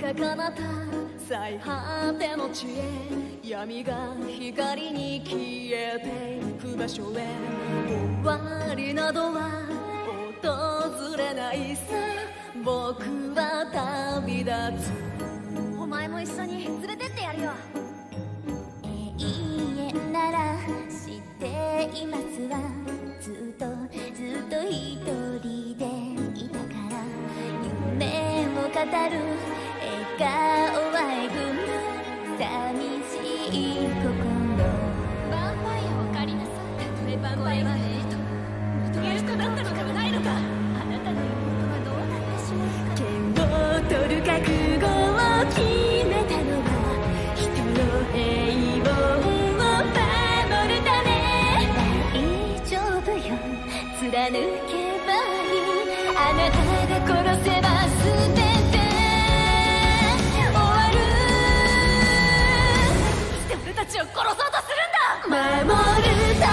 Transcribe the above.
か彼方最果ての地へ闇が光に消えていく場所へ終わりなどは訪れないさ僕は旅立つお前も一緒に連れてってやるよ永遠なら知っていますわずっと一人でいたから夢を語る笑顔はえぐる寂しい心ヴァンパイアを借りなさいたとえヴァンパイアが元の人だったのかはないのかあなたの妹はどうなってしまうか剣を取る覚悟を決めたのは人の平凡を守るため大丈夫よ貫けばいいあなたが殺せば全て終わるして俺たちを殺そうとするんだ守るた